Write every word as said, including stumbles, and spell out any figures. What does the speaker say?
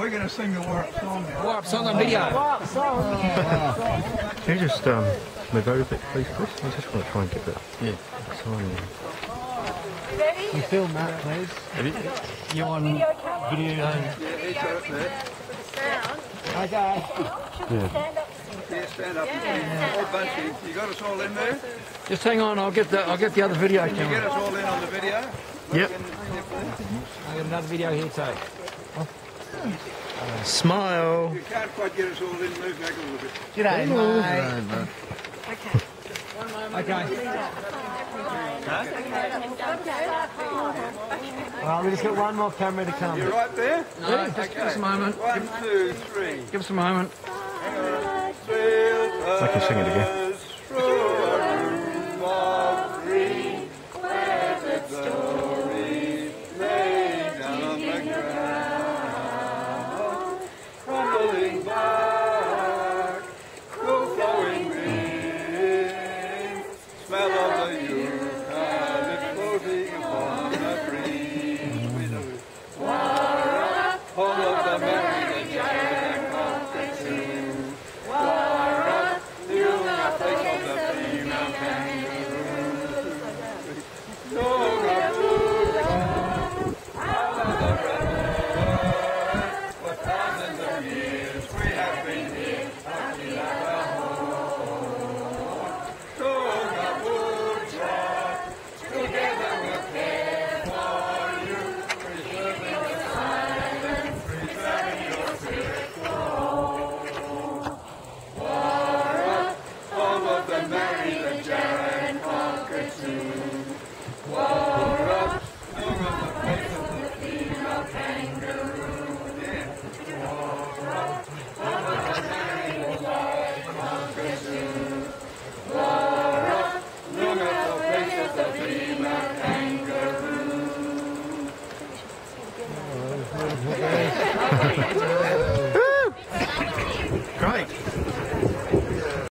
we're going to sing the Warrup song now. Warrup song on video. Warrup song. Can you just um, move over a bit, please, Chris? I just want to try and get that Yeah. sign. You film that, please. You on video? Yeah, he's got it there. Okay. Yeah. Yeah, stand up. Yeah. All bunchy. You got us all in there? Just hang on, I'll get the I'll get the other video Can you get camera. us all in on the video? Yep. I'll get another video here too. Smile. You can't quite get us all in. Move back a little bit. G'day, mate. Okay. Well, we just got one more camera to come. You right there? No, just give us a moment. One, two, three. Give us a moment. I can sing it again.